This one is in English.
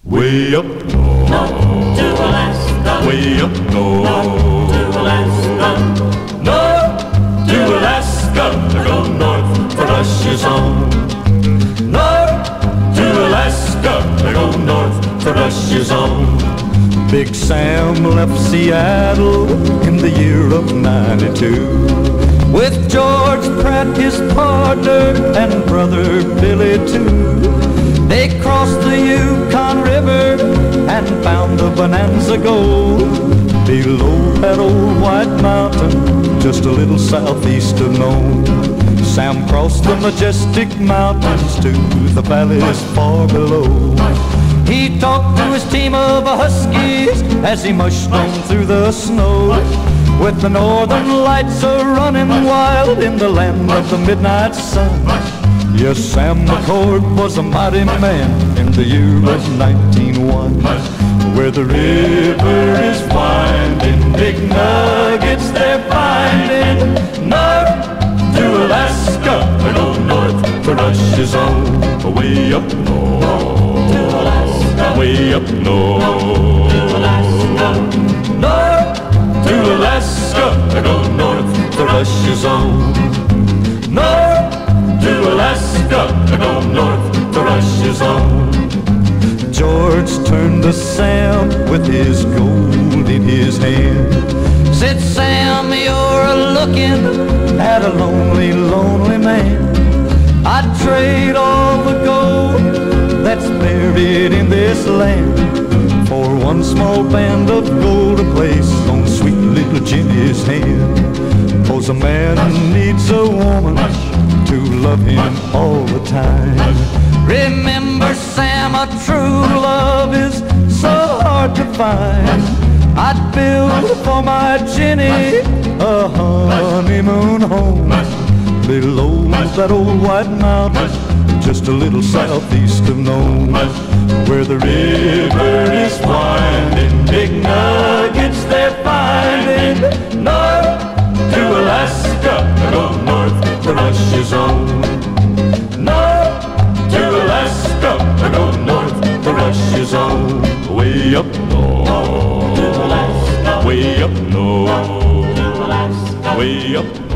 Way up north, north to Alaska, way up north, north to Alaska, north to Alaska. I go north for Rush's on. North to Alaska, I go north for Rush's on. Big Sam left Seattle in the year of '92 with George Pratt, his partner, and brother Billy too. They crossed the Yukon River and found the Bonanza Gold below that old white mountain, just a little southeast of Nome. Sam crossed the majestic mountains to the valleys far below. He talked to his team of huskies as he mushed on through the snow, with the northern lights a-running wild in the land of the midnight sun. Yes, Sam McCord was a mighty man in the year of 1901, where the river is winding, big nuggets they're finding. North to Alaska, I go north for Rush's on. Way up north, to Alaska, way up north, to Alaska, north to Alaska, I go north for Rush's on. North to Alaska, I go north to Rush's on. George turned to Sam with his gold in his hand. Said, Sam, you're looking at a lonely, lonely man. I'd trade all the gold that's buried in this land for one small band of gold to place on sweet little Jenny's hand. 'Cause a man needs a woman to love him all the time. Remember, Sam, a true love is so hard to find. I'd build for my Jenny a honeymoon home below that old white mountain, just a little southeast of Nome, where the river is winding, big nuggets they're finding. North to Alaska, I go north to Rush's on. North to Alaska, I go north to Rush's on. Way up north, to Alaska, way up north, to Alaska, way up north.